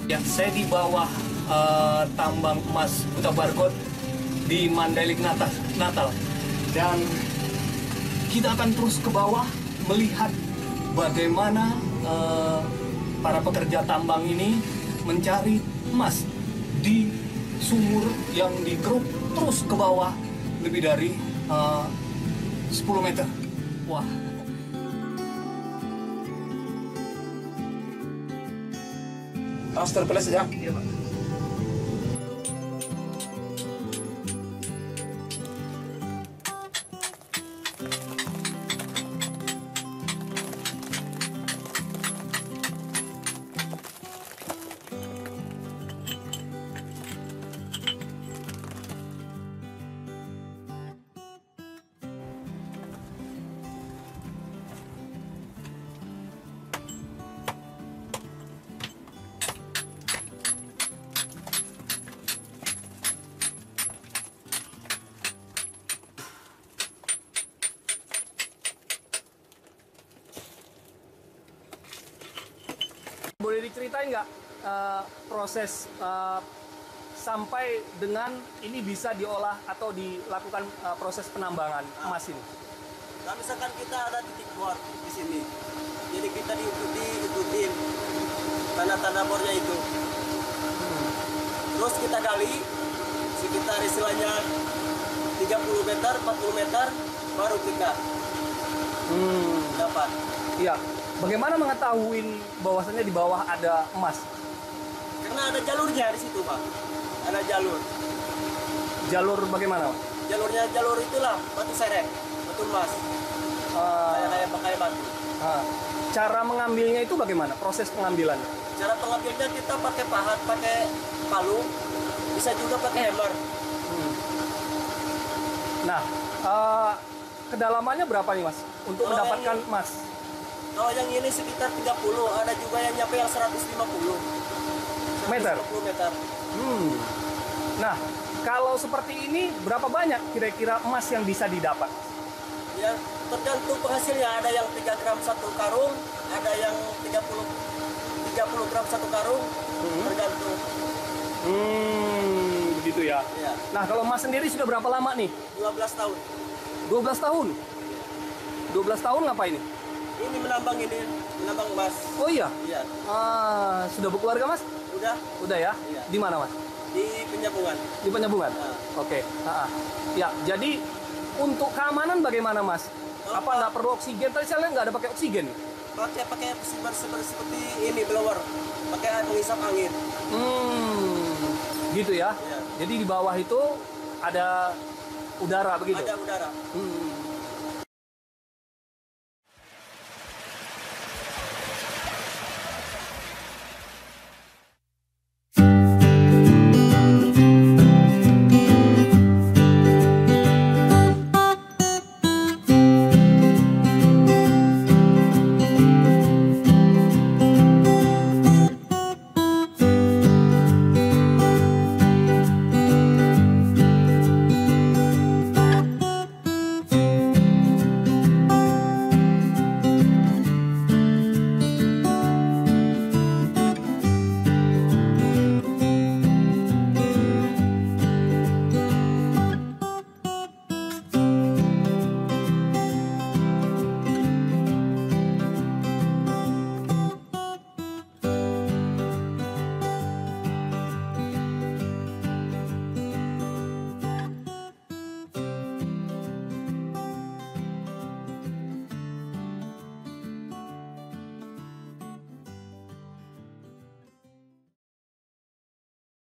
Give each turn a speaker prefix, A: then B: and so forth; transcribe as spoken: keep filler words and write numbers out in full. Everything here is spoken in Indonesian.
A: Ya, saya di bawah uh, tambang emas Huta Barcode di Mandailing Natal, Natal. Dan kita akan terus ke bawah melihat bagaimana uh, para pekerja tambang ini mencari emas di sumur yang dikeruk terus ke bawah lebih dari uh, sepuluh meter. Wah.
B: Master plus ya?
A: Iya, Pak. Boleh diceritain nggak uh, proses uh, sampai dengan ini bisa diolah atau dilakukan uh, proses penambangan emas ini?
C: Nah, misalkan kita ada titik bor di sini, jadi kita diikuti ikutin tanda-tanda bornya itu. Hmm. Terus kita gali sekitar istilahnya tiga puluh meter, empat puluh meter, baru kita hmm. dapat.
A: Iya. Bagaimana mengetahui bahwasannya di bawah ada emas?
C: Karena ada jalurnya di situ, Pak. Ada jalur.
A: Jalur bagaimana, Pak?
C: Jalurnya jalur itulah batu serek, batu emas. Uh, kayak kayak pakai batu.
A: Uh, cara mengambilnya itu bagaimana? Proses pengambilan?
C: Cara pengambilnya kita pakai pahat, pakai palu, bisa juga pakai hammer. Hmm.
A: Nah, uh, kedalamannya berapa nih, Mas? Untuk oh, mendapatkan emas?
C: Kalau yang ini sekitar tiga puluh, ada juga yang nyampe yang seratus lima puluh
A: meter.
C: meter.
A: Hmm. Nah, kalau seperti ini berapa banyak kira-kira emas yang bisa didapat?
C: Ya, tergantung penghasilnya. Ada yang tiga gram satu karung, ada yang tiga puluh gram satu karung, hmm. tergantung.
A: Hmm, begitu ya.
C: Ya.
A: Nah, kalau Mas sendiri sudah berapa lama nih?
C: dua belas tahun.
A: dua belas tahun? dua belas tahun ngapain nih?
C: Ini menambang ini, menambang emas.
A: Oh iya?
C: Iya.
A: Ah, sudah berkeluarga, Mas?
C: Udah.
A: Udah ya?
C: Iya.
A: Di mana, Mas?
C: Di Penyambungan.
A: Di Penyambungan?
C: Nah.
A: Oke. Okay. Ah, ya, jadi untuk keamanan bagaimana, Mas? Oh, apa nggak perlu oksigen? Tadi saya lihat nggak ada pakai oksigen.
C: Pakai pakai seperti seperti ini blower, pakai mengisap angin.
A: Hmm, gitu ya?
C: Iya.
A: Jadi di bawah itu ada udara begitu?
C: Ada udara.
A: Hmm.